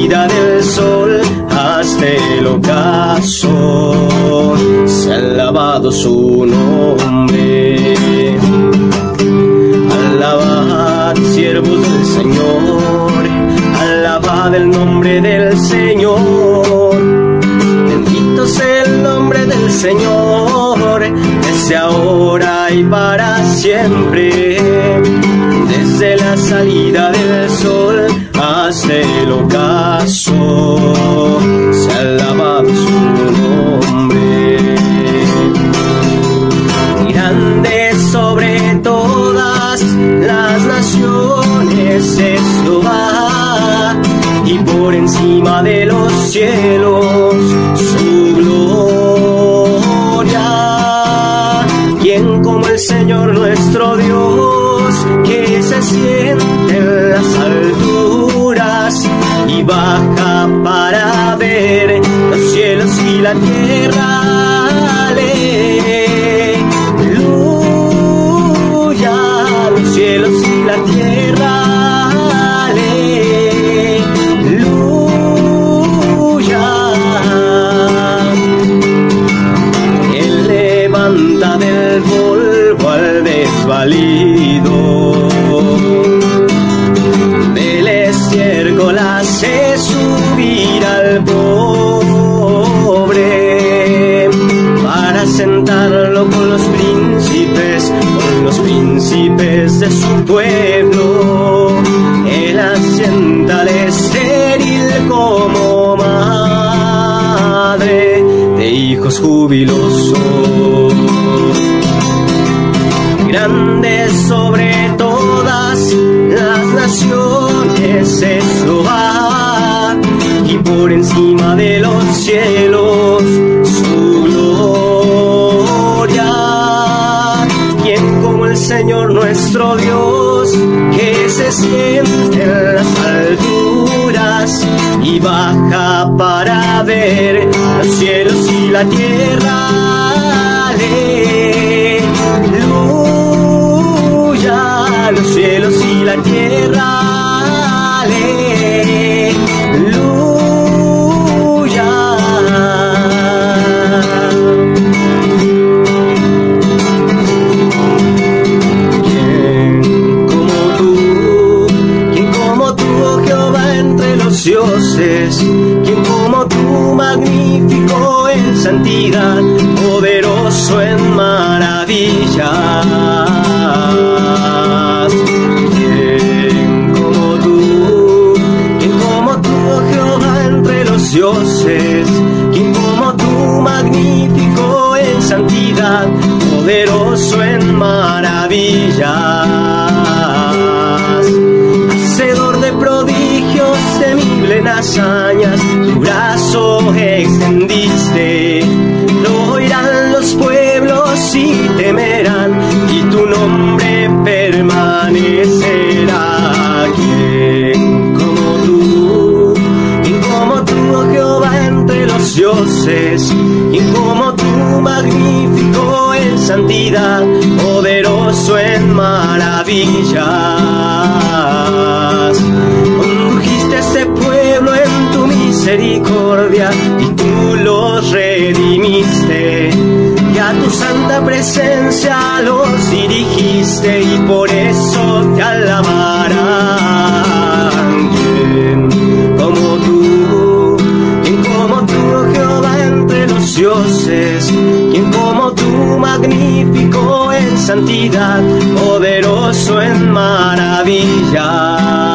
salida del sol hasta el ocaso. Se ha alabado su nombre. Alabad, siervos del Señor, alabad el nombre del Señor. Bendito sea el nombre del Señor, desde ahora y para siempre. Desde la salida del sol hasta el ocaso, se ha alabado su nombre. Grande sobre todas las naciones es Jehová, y por encima de los cielos su gloria. ¿Quién como el Señor nuestro Dios, que se siente en las alturas y baja para ver los cielos y la tierra? Aleluya, los cielos y la tierra. Aleluya. Él levanta del polvo al desvalido, del estiércol hace subir al pobre, para sentarlo con los príncipes de su pueblo. Él asienta al estéril como madre de hijos jubilosos. Grande sobre todas las naciones es Jehová, y por encima de los cielos su gloria. ¿Quién como el Señor nuestro Dios, que se siente en las alturas y baja para ver los cielos y la tierra? Aleluya, los cielos y la tierra. Aleluya. ¿Quién como tú, oh Jehová, entre los dioses? ¿Quién como tú, magnífico en santidad, poderoso en maravillas? ¿Quién como tú, oh Jehová, entre los dioses? ¿Quién como tú, magnífico en santidad, poderoso en maravillas? Hacedor de prodigios, temible en hazañas, tu brazo extendiste. Lo oirán los pueblos y temerán, y tu nombre permanecerá. ¿Quién como tú, oh Jehová, entre los dioses? ¿Quién como tú, magnífico en santidad, poderoso en maravillas? Condujiste a este pueblo en tu misericordia, y tú los redimiste, y a tu santa presencia los dirigiste, y por eso te alabarán. ¿Quién como tú, oh Jehová, entre los dioses? ¿Quién como tú, magnífico en santidad, poderoso en maravillas?